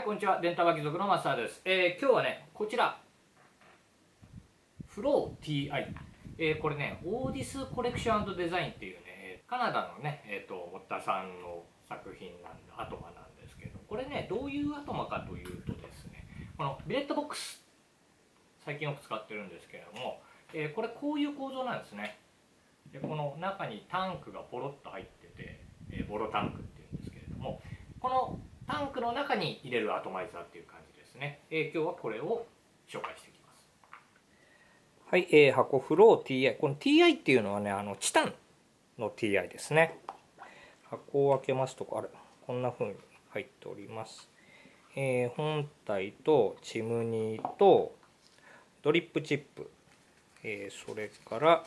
こんにちは。電波貴族のマスターです。今日はね、こちら、フロー TI。これね、オーディスコレクションデザインっていうね、カナダのね、モッタさんの作品なんで、アトマなんですけど、これね、どういうアトマかというとですね、このビレットボックス、最近よく使ってるんですけれども、これこういう構造なんですね。で、この中にタンクがポロッと入ってて、ボロタンクっていうんですけれども、このタンクの中に入れるアトマイザーっていう感じですね。今日はこれを紹介していきます。はい、箱フロー TI。この TI っていうのはね、チタンの TI ですね。箱を開けますと、あれ、こんな風に入っております。本体とチムニーとドリップチップ、それから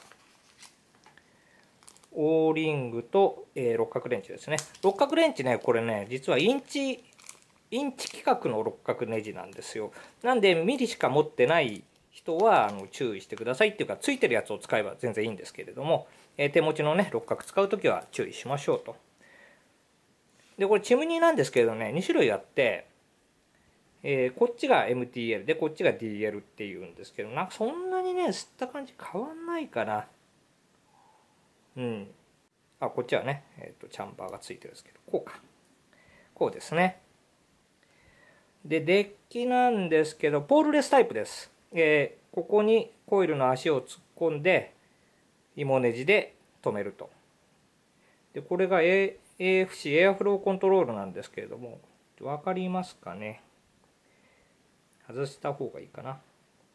オーリングと、六角レンチですね。六角レンチね、これね、実はインチ規格の六角ネジなんですよ。なんで、ミリしか持ってない人は注意してくださいっていうか、ついてるやつを使えば全然いいんですけれども、手持ちのね、六角使うときは注意しましょうと。で、これチムニーなんですけれどね、2種類あって、こっちが MTL で、こっちが DL っていうんですけど、なんかそんなにね、吸った感じ変わんないかな。うん。あ、こっちはね、チャンバーがついてるんですけど、こうか。こうですね。で、デッキなんですけど、ポールレスタイプです。ここにコイルの足を突っ込んで、芋ネジで止めると。で、これが、AFC、エアフローコントロールなんですけれども、わかりますかね。外した方がいいかな。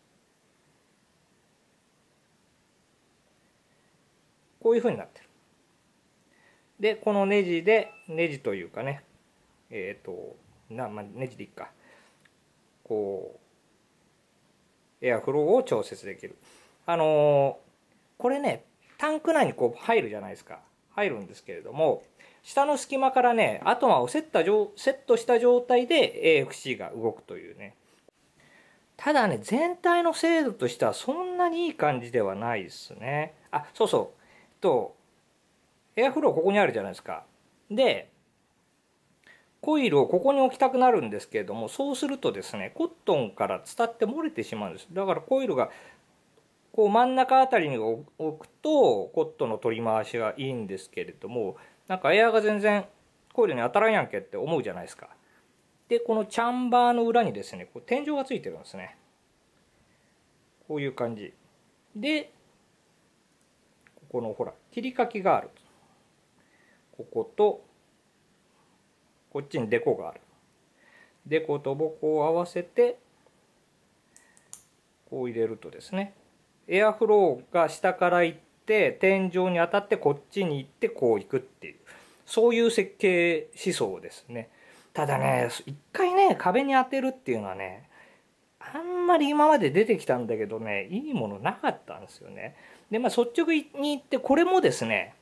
こういう風になってる。で、このネジというかね、ネジでいいか。こう、エアフローを調節できる。これね、タンク内にこう入るじゃないですか。入るんですけれども、下の隙間からね、アトマをセットした状態で AFC が動くというね。ただね、全体の精度としてはそんなにいい感じではないですね。あ、そうそう。エアフローここにあるじゃないですか。で、コイルをここに置きたくなるんですけれども、そうするとですね、コットンから伝って漏れてしまうんです。だからコイルがこう真ん中あたりに置くとコットンの取り回しがいいんですけれども、なんかエアが全然コイルに当たらんやんけって思うじゃないですか。で、このチャンバーの裏にですね、こう天井がついてるんですね。こういう感じ。で、ここのほら、切り欠きがある。ここと、こっちにデコがある。デコとボコを合わせて、こう入れるとですね、エアフローが下から行って、天井に当たってこっちに行ってこう行くっていう、そういう設計思想ですね。ただね、一回ね、壁に当てるっていうのはね、あんまり今まで出てきたんだけどね、いいものなかったんですよね。で、まあ率直に言って、これもですね、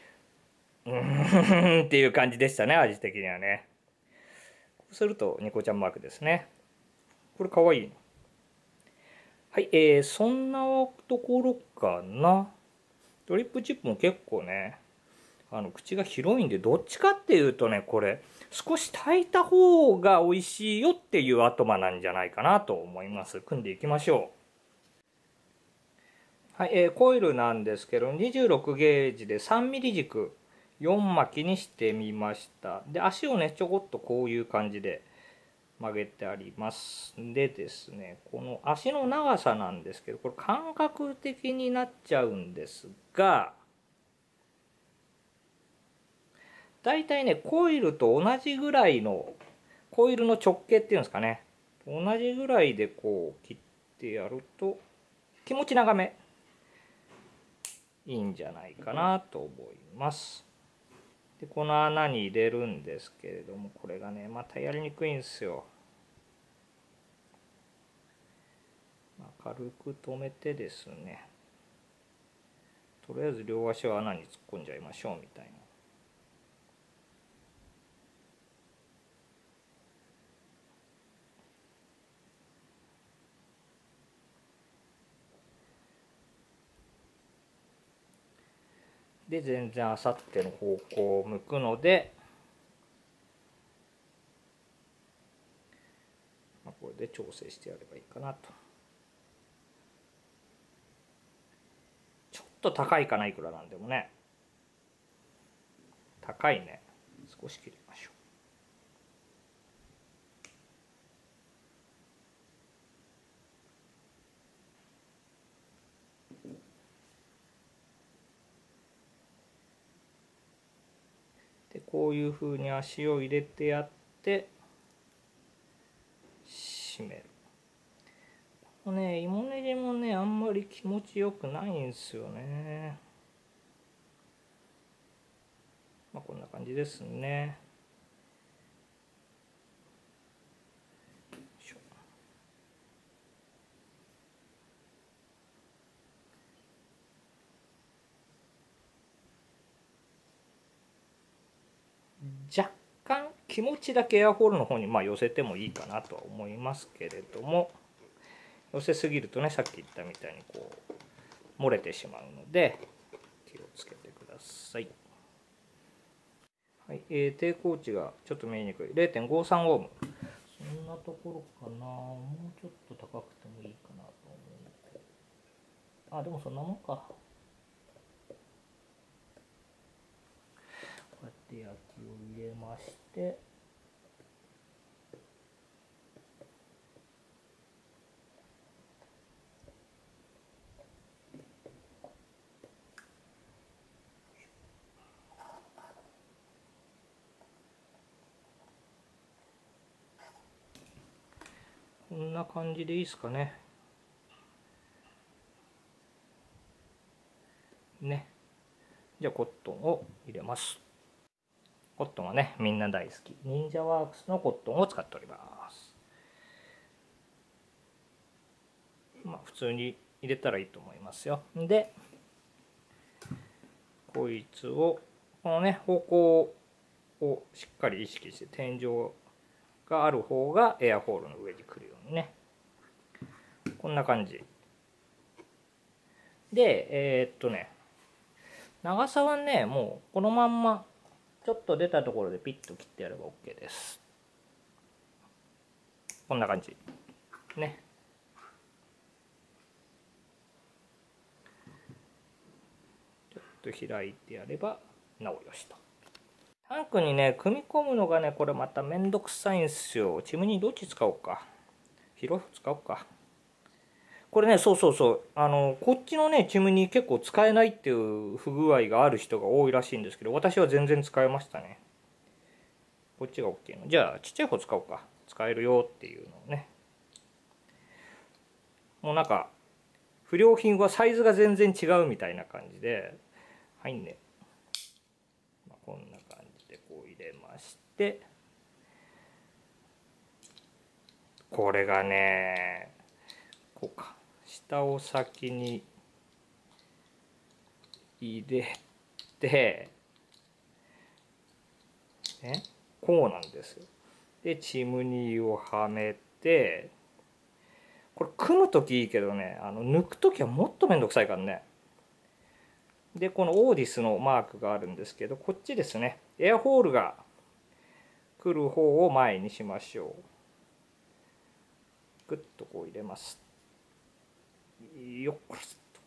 っていう感じでしたね、味的にはね。こうすると、ニコちゃんマークですね。これかわいい。はい、そんなところかな。ドリップチップも結構ね、口が広いんで、どっちかっていうとね、これ、少し炊いた方が美味しいよっていうアトマなんじゃないかなと思います。組んでいきましょう。はい、コイルなんですけど、26ゲージで3ミリ軸4巻きにしてみました。で、足をね、ちょこっとこういう感じで曲げてあります。でですね、この足の長さなんですけど、これ感覚的になっちゃうんですが、だいたいね、コイルと同じぐらいの、コイルの直径っていうんですかね、同じぐらいでこう切ってやると、気持ち長め、いいんじゃないかなと思います。で、この穴に入れるんですけれども、これがね、またやりにくいんですよ。軽く止めてですね、とりあえず両足を穴に突っ込んじゃいましょうみたいな。で、全然あさっての方向を向くので、 で調整してやればいいかなと。ちょっと高いかな、いくらなんでもね。高いね。少し切りましょう。でこういうふうに足を入れてやって締める。このね、芋ネギもね、あんまり気持ちよくないんですよね。まあこんな感じですね。若干気持ちだけエアホールの方にまあ寄せてもいいかなとは思いますけれども、寄せすぎるとね、さっき言ったみたいにこう漏れてしまうので気をつけてください。はい、抵抗値がちょっと見えにくい 0.53 オーム。そんなところかな。もうちょっと高くてもいいかなと思う。あ、でもそんなもんか。こうやって焼きを入れまして、こんな感じでいいですかね。ね。じゃあコットンを入れます。コットンはね、みんな大好き。忍者ワークスのコットンを使っております。まあ普通に入れたらいいと思いますよ。で、こいつを、このね、方向をしっかり意識して、天井がある方がエアホールの上に来るようにね。こんな感じ。で、長さはね、もうこのまんま、ちょっと出たところでピッと切ってやれば OK です。こんな感じ。ね。ちょっと開いてやればなおよしと。タンクにね、組み込むのがね、これまためんどくさいんですよ。チムニーどっち使おうか。広く使おうか。これね、そうそうそう。こっちのね、チムニー結構使えないっていう不具合がある人が多いらしいんですけど、私は全然使えましたね。こっちが OK の。じゃあ、ちっちゃい方使おうか。使えるよっていうのをね。もうなんか、不良品はサイズが全然違うみたいな感じで、はいね。こんな感じでこう入れまして、これがね、こうか。下を先に入れて、ね、こうなんですよ。で、チムニーをはめて、これ組む時いいけどね、抜く時はもっとめんどくさいからね。で、このオーディスのマークがあるんですけど、こっちですね。エアホールが来る方を前にしましょう。グッとこう入れます。よっこらせっと。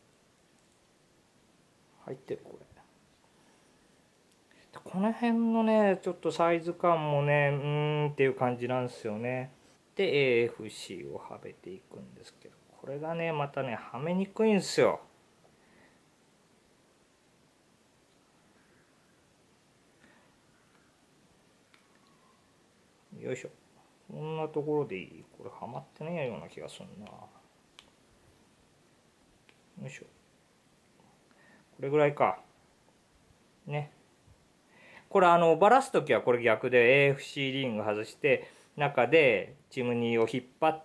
入ってるこれ。この辺のね、ちょっとサイズ感もね、っていう感じなんですよね。で、AFC をはめていくんですけど、これがね、またね、はめにくいんですよ。よいしょ。こんなところでいい？これはまってないような気がするな。よいしょ。これぐらいか。ね。こればらす時はこれ逆で AFC リング外して、中でチムニーを引っ張って、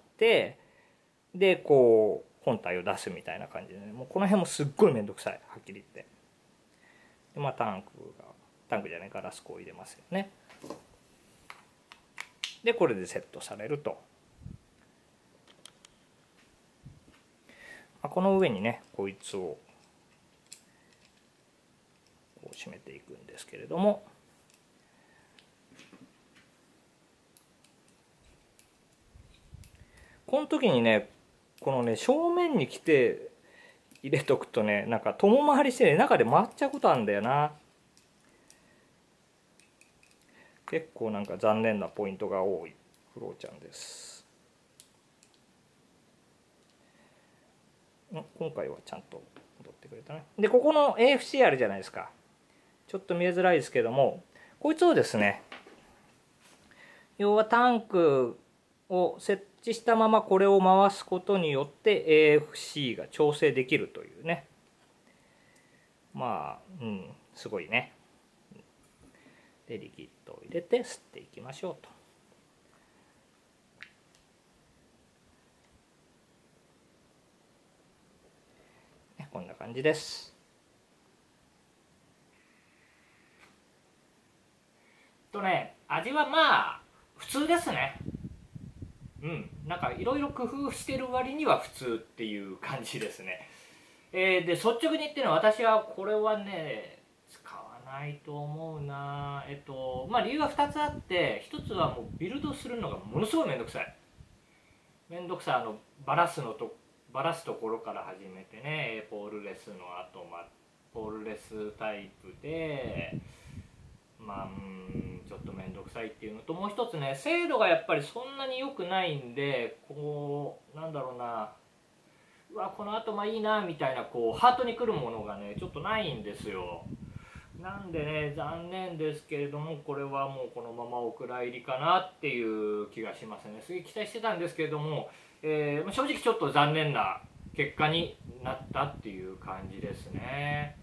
で、こう、本体を出すみたいな感じでね。もうこの辺もすっごいめんどくさい。はっきり言って。で、まあタンクじゃない、ガラスこう入れますよね。で、これでセットされると。この上にね、こいつをこう締めていくんですけれども、 この時にねこのね正面に来て入れとくとねなんか共回りしてね中で回っちゃうことあるんだよな。結構なんか残念なポイントが多いフローちゃんです。今回はちゃんと戻ってくれたね。でここの AFC あるじゃないですか。ちょっと見えづらいですけども、こいつをですね、要はタンクを設置したままこれを回すことによって AFC が調整できるというね、まあすごいね。でリキッドを入れて吸っていきましょうと。こんな感じです。味はまあ普通ですね。なんかいろいろ工夫してる割には普通っていう感じですね。で率直に言ってのは私はこれはね使わないと思うな。まあ理由は2つあって、1つはもうビルドするのがものすごいめんどくさい。バラすところから始めてね、ポールレスの後、ポールレスタイプでちょっと面倒くさいっていうのと、もう一つね精度がやっぱりそんなに良くないんで、こうなんだろうな、うわこの後いいなみたいなこうハートにくるものがねちょっとないんですよ。なんでね残念ですけれども、これはもうこのままお蔵入りかなっていう気がしますね。すげえ期待してたんですけれども、正直ちょっと残念な結果になったっていう感じですね。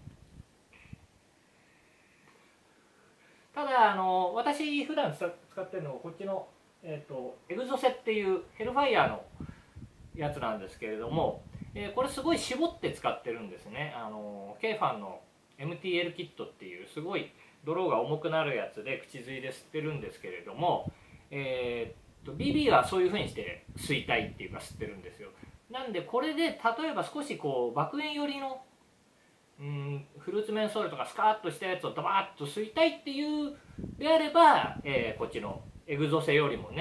ただ私普段使ってるのはこっちの、エグゾセっていうヘルファイヤーのやつなんですけれども、これすごい絞って使ってるんですね。ケーファンの MTL キットっていうすごい泥が重くなるやつで口吸いで吸ってるんですけれども、BB はそういう風にして吸いたいっていうか吸ってるんですよ。なんでこれで例えば少しこう爆炎寄りのフルーツメンソールとかスカーッとしたやつをドバッと吸いたいっていうであれば、こっちのエグゾセよりも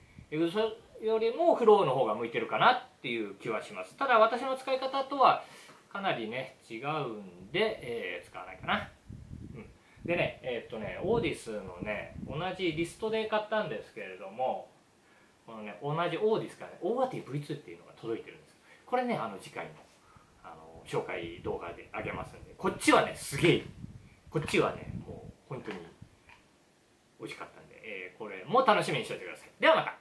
フローの方が向いてるかなっていう気はします。ただ私の使い方とはかなりね違うんで、使わないかな。でねオーディスのね同じリストで買ったんですけれども、このね同じオーディスからね ORT-V2 っていうのが届いてるんです。これね次回の紹介動画であげますんで、こっちはねすげえ、こっちはねもう本当に美味しかったんで、これも楽しみにしておいてください。ではまた。